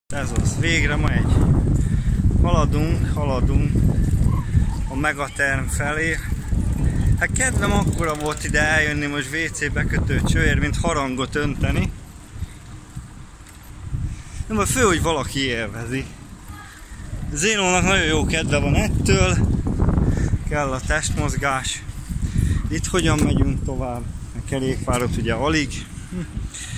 Ez az, végre megy. Haladunk a Megaterm felé. Hát kedvem akkora volt ide eljönni most WC bekötő csőért, mint harangot önteni. Nem, a fő, hogy valaki élvezi. Zénónak nagyon jó kedve van ettől. Kell a testmozgás. Itt hogyan megyünk tovább? A kerékpárot ugye alig.